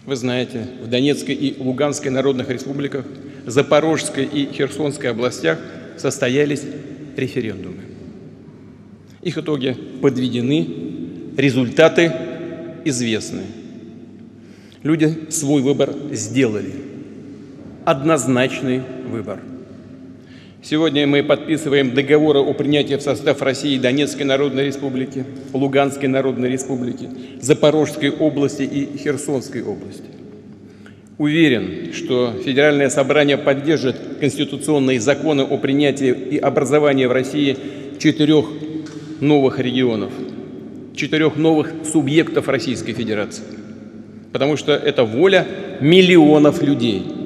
Вы знаете, в Донецкой и Луганской народных республиках, Запорожской и Херсонской областях состоялись референдумы. Их итоги подведены, результаты известны. Люди свой выбор сделали. Однозначный выбор. Сегодня мы подписываем договоры о принятии в состав России Донецкой Народной Республики, Луганской Народной Республики, Запорожской области и Херсонской области. Уверен, что Федеральное собрание поддержит конституционные законы о принятии и образовании в России 4 новых регионов, 4 новых субъектов Российской Федерации, потому что это воля миллионов людей.